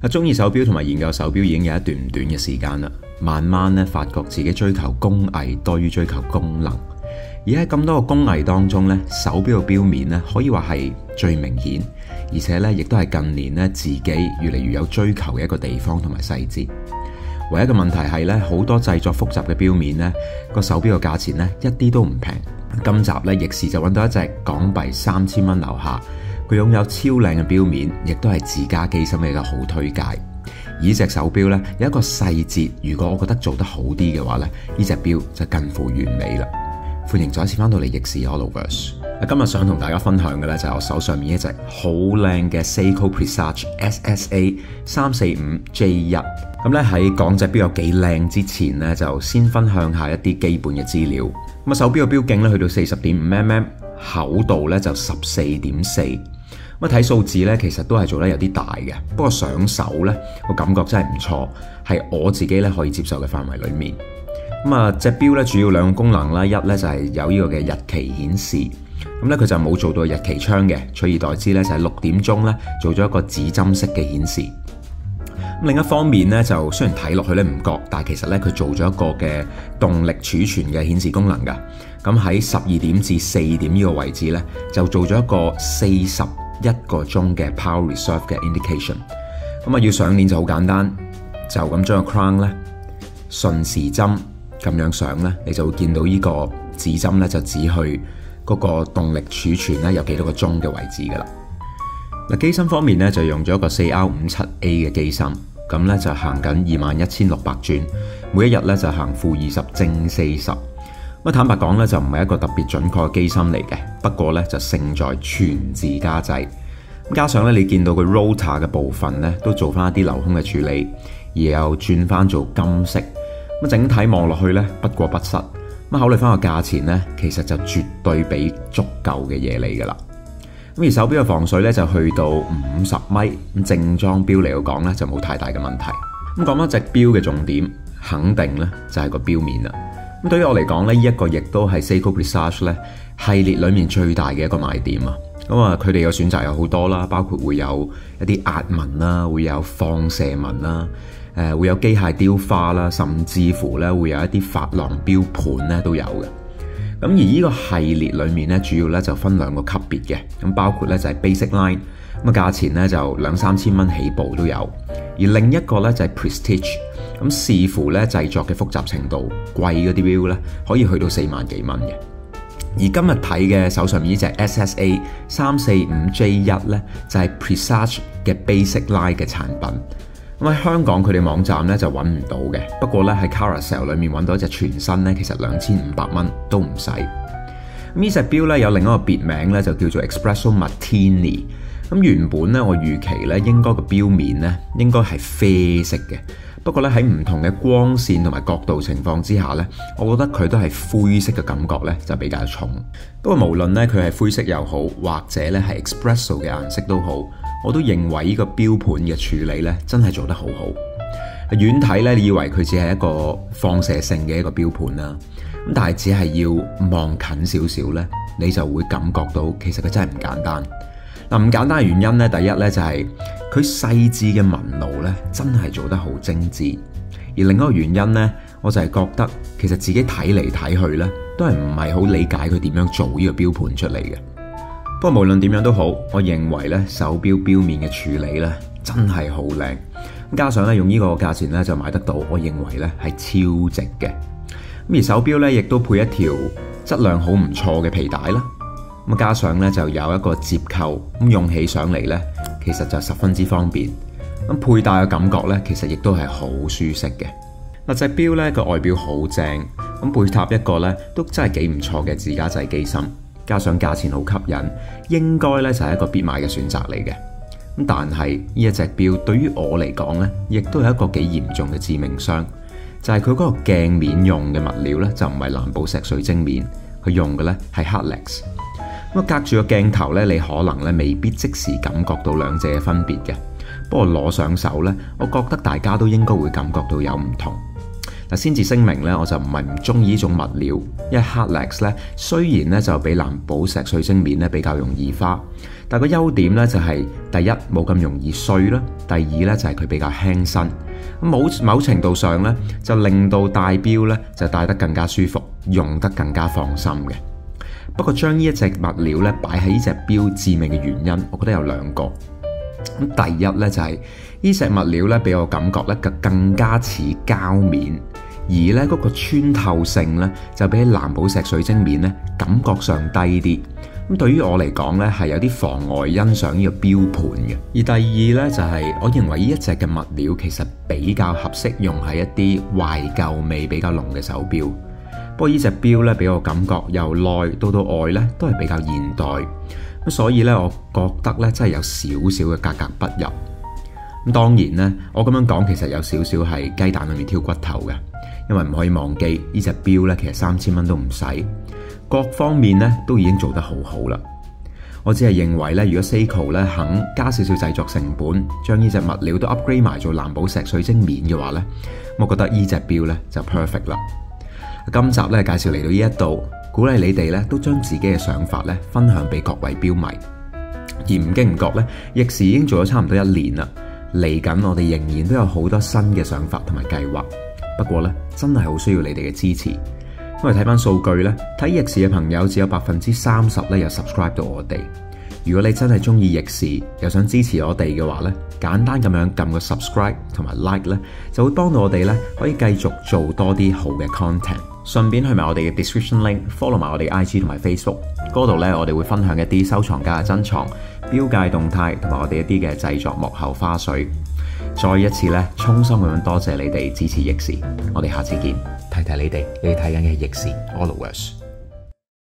中意手錶同埋研究手錶已經有一段唔短嘅時間啦，慢慢咧發覺自己追求工藝多於追求功能，而喺咁多個工藝當中咧，手錶嘅錶面咧可以話係最明顯，而且咧亦都係近年咧自己越嚟越有追求嘅一個地方同埋細節。唯一嘅問題係咧，好多製作複雜嘅錶面咧，個手錶嘅價錢咧一啲都唔平。今集咧逆時就揾到一隻港幣3000蚊樓下，佢擁有超靚嘅錶面，亦都係自家機芯嘅一個好推介。而呢隻手錶咧有一個細節，如果我覺得做得好啲嘅話咧，呢隻錶就近乎完美啦。歡迎再一次翻到嚟逆時 Allowverse。今日想同大家分享嘅咧就係我手上面一隻好靚嘅 Seiko Presage SSA 345J1。咁咧喺講隻錶有幾靚之前咧，就先分享下一啲基本嘅資料。咁啊手錶嘅錶徑咧去到40.5mm，厚度咧就14.4。咁睇數字咧，其實都係做得有啲大嘅，不過上手咧個感覺真係唔錯，係我自己咧可以接受嘅範圍裡面。咁啊隻錶咧主要兩個功能啦，一咧就係有呢個嘅日期顯示，咁咧佢就冇做到日期窗嘅，取而代之咧就係6點鐘咧做咗一個指針式嘅顯示。另一方面咧，就雖然睇落去咧唔覺，但係其實咧佢做咗一個嘅動力儲存嘅顯示功能㗎。咁喺12點至4點呢個位置咧，就做咗一個41個鐘嘅 power reserve 嘅 indication。咁啊要上鏈就好簡單，就咁將個 crown 咧順時針咁樣上咧，你就會見到呢個指針咧就指去嗰個動力儲存咧有幾多個鐘嘅位置㗎啦。嗱機芯方面咧就用咗一個 4R57A 嘅機芯。咁咧就行緊21600轉，每一日咧就行-20正40。咁坦白講咧就唔係一個特別準確嘅機芯嚟嘅，不過咧就勝在全自家製。加上咧你見到佢 rotor 嘅部分咧都做翻一啲鏤空嘅處理，而又轉翻做金色。咁整體望落去咧不過不失。咁考慮翻個價錢咧，其實就絕對俾足夠嘅嘢嚟噶啦。咁而手錶嘅防水咧就去到50米，咁正裝錶嚟講咧就冇太大嘅問題。咁講翻隻錶嘅重點，肯定咧就係個錶面啦。咁對於我嚟講咧，呢一個亦都係 Seiko Presage 咧系列裡面最大嘅一個賣點啊。咁啊，佢哋嘅選擇有好多啦，包括會有一啲壓紋啦，會有放射紋啦，會有機械雕花啦，甚至乎咧會有一啲珐琅錶盤咧都有嘅。咁而呢個系列裏面咧，主要咧就分兩個級別嘅，咁包括咧就係 Basic Line，咁啊價錢咧就2-3千蚊起步都有，而另一個咧就係 Prestige，咁視乎咧製作嘅複雜程度，貴嗰啲錶咧可以去到4萬幾蚊嘅。而今日睇嘅手上面呢隻 SSA 345J1咧，就係 Presage 嘅 Basic Line 嘅產品。咁喺香港佢哋網站咧就揾唔到嘅，不過咧喺 Carousell 裏面揾到一隻全新咧，其實2500蚊都唔使。咁呢隻錶咧有另一個別名咧，就叫做 Espresso Martini。咁原本咧我預期咧應該個錶面咧應該係啡色嘅，不過咧喺唔同嘅光線同埋角度情況之下咧，我覺得佢都係灰色嘅感覺咧就比較重。不過無論咧佢係灰色又好，或者咧係 Espresso 嘅顏色都好，我都認為呢個錶盤嘅處理咧真係做得好好。遠睇咧，你以為佢只係一個放射性嘅一個錶盤啦，咁但係只係要望近少少咧，你就會感覺到其實佢真係唔簡單。嗱，唔簡單嘅原因咧，第一咧就係佢細緻嘅紋路咧真係做得好精緻，而另一個原因咧，我就係覺得其實自己睇嚟睇去咧都係唔係好理解佢點樣做呢個錶盤出嚟嘅。不過無論點樣都好，我認為咧手錶錶面嘅處理咧真係好靚，加上咧用呢個價錢咧就買得到，我認為咧係超值嘅。咁而手錶咧亦都配一條質量好唔錯嘅皮帶啦，咁加上咧就有一個接扣，咁用起上嚟咧其實就十分之方便。咁佩戴嘅感覺咧其實亦都係好舒適嘅。嗱隻錶咧個外表好正，咁配搭一個咧都真係幾唔錯嘅自家製機芯。加上價錢好吸引，應該咧就係一個必買嘅選擇嚟嘅。咁但係呢一隻錶對於我嚟講咧，亦都有一個幾嚴重嘅致命傷，就係佢嗰個鏡面用嘅物料咧就唔係藍寶石水晶面，佢用嘅咧係 Hardlex。咁隔住個鏡頭咧，你可能咧未必即時感覺到兩者嘅分別嘅。不過攞上手咧，我覺得大家都應該會感覺到有唔同。 先至聲明咧，我就唔係唔中意呢種物料，因為 Hardlex 咧雖然咧就比藍寶石水晶面咧比較容易花，但個優點咧就係第一冇咁容易碎啦，第二咧就係佢比較輕身，某程度上咧就令到戴錶咧就戴得更加舒服，用得更加放心嘅。不過將呢一隻物料咧擺喺呢隻錶致命嘅原因，我覺得有兩個。咁第一咧就係呢隻物料咧俾我感覺咧更加似膠面，而咧嗰個穿透性咧就比起藍寶石水晶面咧感覺上低啲。咁對於我嚟講咧係有啲妨礙欣賞呢個錶盤嘅。而第二咧就係我認為呢一隻嘅物料其實比較合適用喺一啲懷舊味比較濃嘅手錶。不過呢隻錶咧俾我感覺由內到外咧都係比較現代。咁所以咧，我覺得咧真係有少少嘅格格不入。咁當然咧，我咁樣講其實有少少係雞蛋裏面挑骨頭嘅，因為唔可以忘記呢隻錶咧其實3000蚊都唔使，各方面咧都已經做得好好啦。我只係認為咧，如果 Seiko 咧肯加少少製作成本，將呢隻物料都 upgrade 埋做藍寶石水晶面嘅話咧，我覺得呢隻錶咧就 perfect 啦。今集咧介紹嚟到呢一度。鼓勵你哋咧都將自己嘅想法咧分享俾各位錶迷，而唔經唔覺咧，逆時已經做咗差唔多1年啦。嚟緊我哋仍然都有好多新嘅想法同埋計劃，不過咧真係好需要你哋嘅支持，因為睇翻數據咧，睇逆時嘅朋友只有30%咧有 subscribe 到我哋。如果你真係中意逆時，又想支持我哋嘅話咧，簡單咁樣撳個 subscribe 同埋 like 咧，就會幫到我哋咧可以繼續做多啲好嘅 content。順便去埋我哋嘅 description link，follow 埋我哋 IG 同埋 Facebook， 嗰度咧我哋會分享一啲收藏家嘅珍藏、錶界動態同埋我哋一啲嘅製作幕後花絮。再一次咧，衷心咁樣多謝你哋支持逆時，我哋下次見。提提你哋睇緊嘅逆時 Always。